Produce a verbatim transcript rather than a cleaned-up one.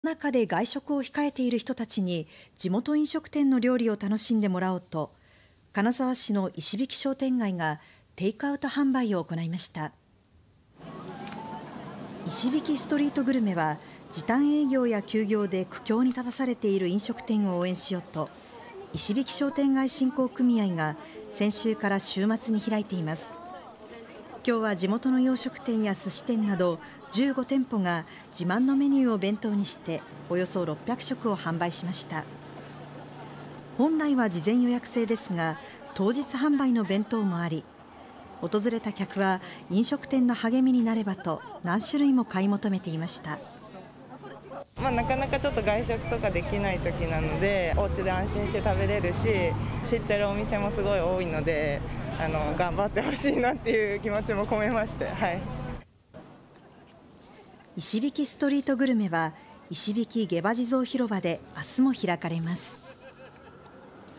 中で外食を控えている人たちに地元飲食店の料理を楽しんでもらおうと、金沢市の石引商店街がテイクアウト販売を行いました。石引ストリートグルメは、時短営業や休業で苦境に立たされている飲食店を応援しようと、石引商店街振興組合が先週から週末に開いています。今日は地元の洋食店や寿司店などじゅうご店舗が自慢のメニューを弁当にしておよそろっぴゃく食を販売しました。本来は事前予約制ですが、当日販売の弁当もあり、訪れた客は飲食店の励みになればと何種類も買い求めていました。 まあ、なかなかちょっと外食とかできない時なので、お家で安心して食べれるし、知ってるお店もすごい多いので、あの頑張ってほしいなっていう気持ちも込めまして、はい、 石引ストリートグルメは石引下馬地蔵広場で明日も開かれます。